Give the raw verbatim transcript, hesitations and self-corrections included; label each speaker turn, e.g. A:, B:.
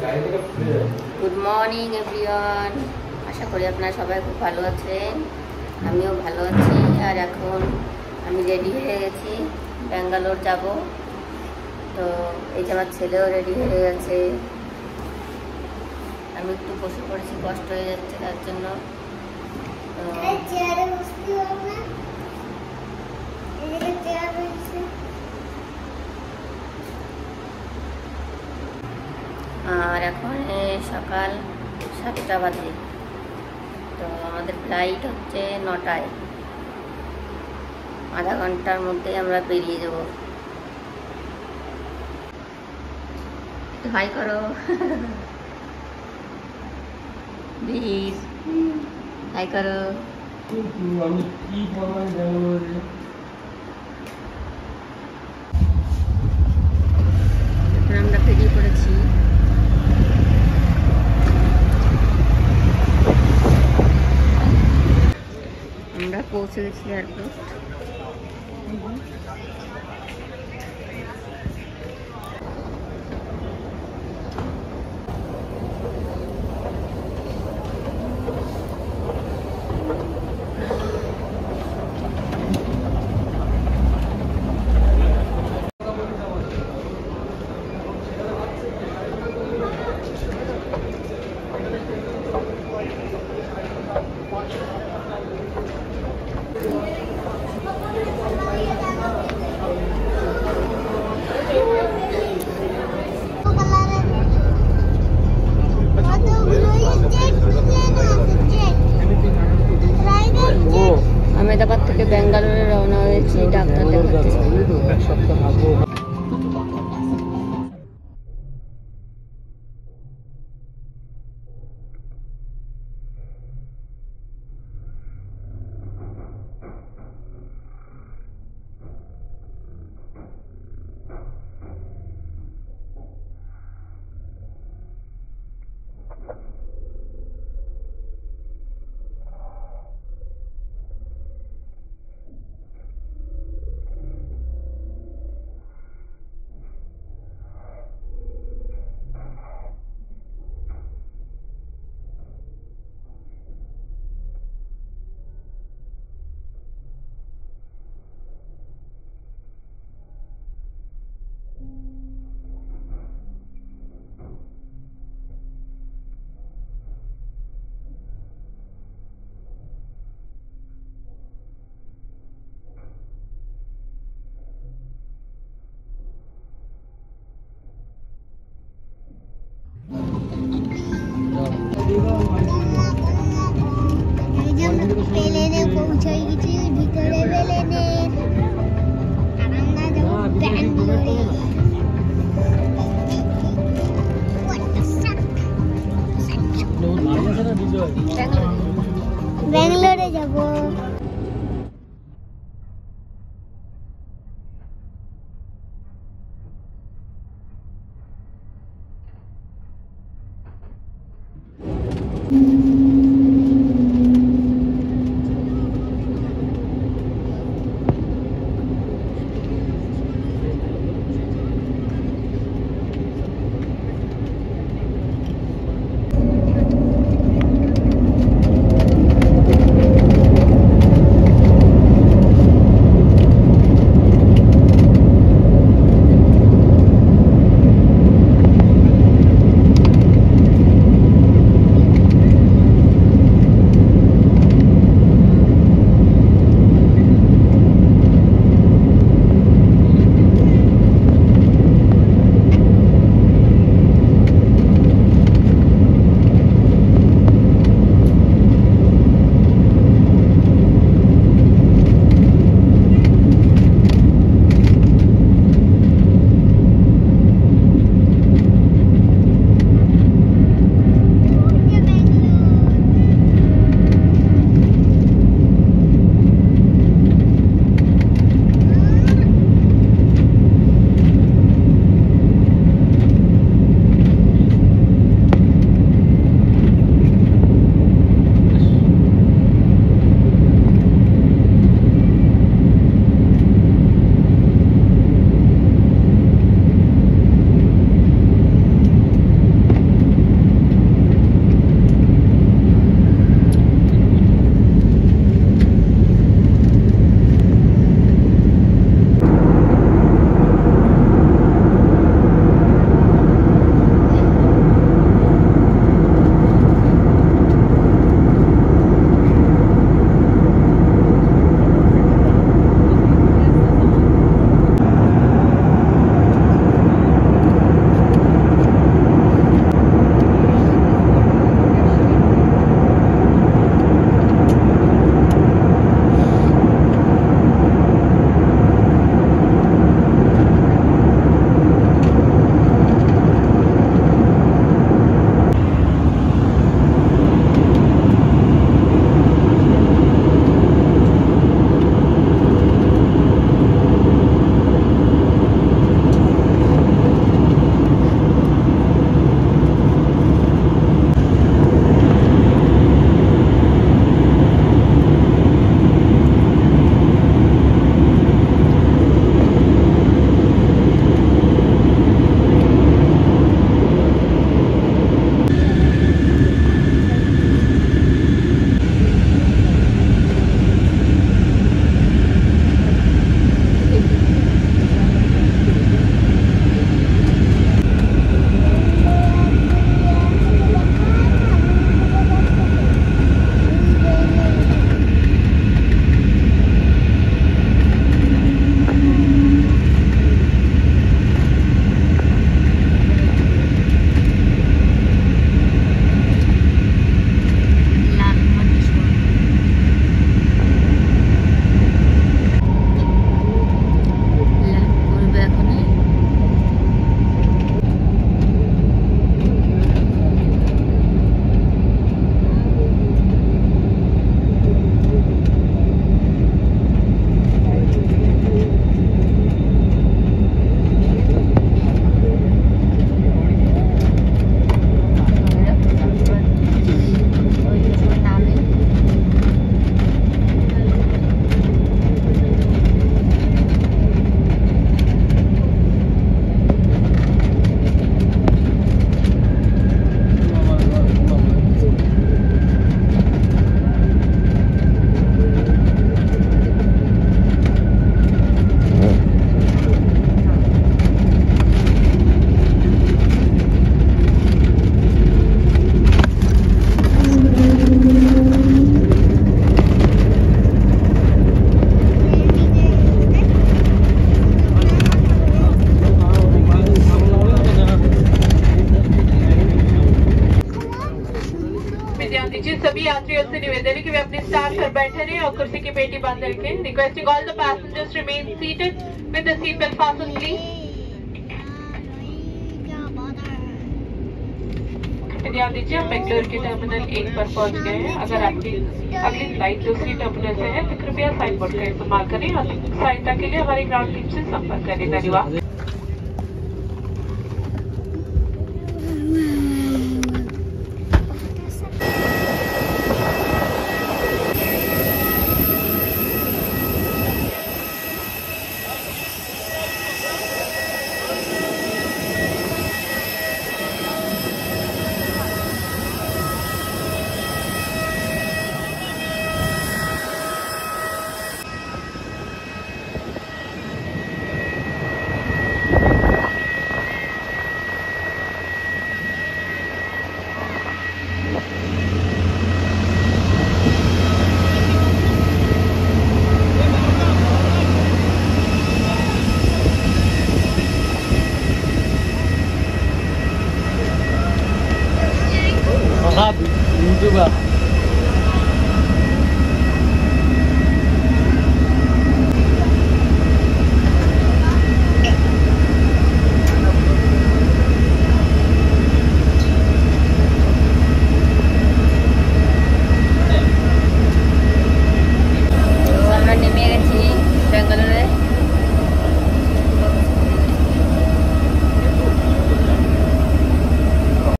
A: Good morning everyone, আশা করি আপনারা সবাই খুব ভালো আছেন। আমিও ভালো আছি। আর এখন আমি রেডি হয়ে গেছি, ব্যাঙ্গালোর যাব। তো এই যে আমার ছেলেও রেডি হয়ে গেছে। আমি একটু বসে পড়েছি, কষ্ট হয়ে যাচ্ছে তার জন্য। আর এখন সকাল সাতটা বাজে। তো আমাদের ফ্লাইট হচ্ছে নটায়। আধা ঘন্টার মধ্যে আমরা বেরিয়ে যাব। হাই করো প্লিজ, হাই করো।
B: আমি কি করলাম ব্যাঙ্গালোরে?
A: এখন আমরা বেরিয়ে পড়েছি। আমরা পৌঁছে গেছি এয়ারপোর্ট। আহমেদাবাদ থেকে ব্যাঙ্গালোরে রওনা হয়েছি ডাক্তার দেখাতে।
B: এক সপ্তাহ থাকবো।
C: পৌঁছাই গেছি ভিতরে বেলেনে। আমরা যাবো ব্যাঙ্গালোরে। ব্যাঙ্গালোরে যাবো।
D: जी सभी यात्रियों से निवेदन है कि वे अपने स्थान पर बैठे रहें और कुर्सी की पेटी बंद रखें। Requesting all the passengers remain seated with the seat belt fastened please. ध्यान दीजिए, हम बेंगलुरु के टर्मिनल एक पर पहुंच गए हैं। अगर आपकी अगली फ्लाइट दूसरी टर्मिनल से है तो कृपया साइन बोर्ड का इस्तेमाल करें और सहायता के लिए हमारी ग्राउंड टीम से संपर्क करें। धन्यवाद।